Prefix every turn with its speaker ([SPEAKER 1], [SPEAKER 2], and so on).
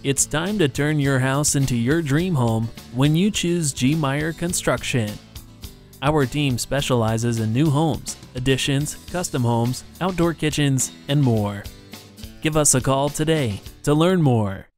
[SPEAKER 1] It's time to turn your house into your dream home when you choose G. Meyer Construction. Our team specializes in new homes, additions, custom homes, outdoor kitchens, and more. Give us a call today to learn more.